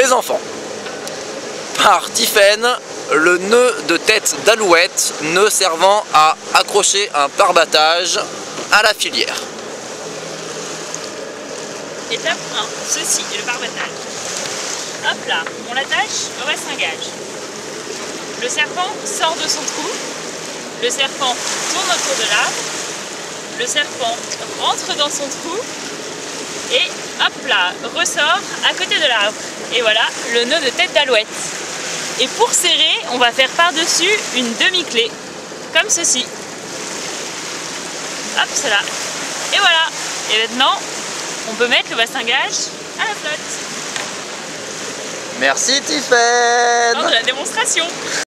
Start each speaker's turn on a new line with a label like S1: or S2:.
S1: les enfants. Par Tiphaine, le nœud de tête d'alouette, nœud servant à accrocher un pare-battage à la filière.
S2: Étape 1, ceci est le pare-battage. Hop là, on l'attache au bastingage. Le serpent sort de son trou, le serpent tourne autour de l'arbre, le serpent rentre dans son trou et hop là, ressort à côté de l'arbre. Et voilà le nœud de tête d'alouette. Et pour serrer, on va faire par-dessus une demi-clé, comme ceci. Hop, cela. Et voilà. Et maintenant, on peut mettre le bastingage à la flotte.
S1: Merci Tiphaine.
S2: Dans de la démonstration.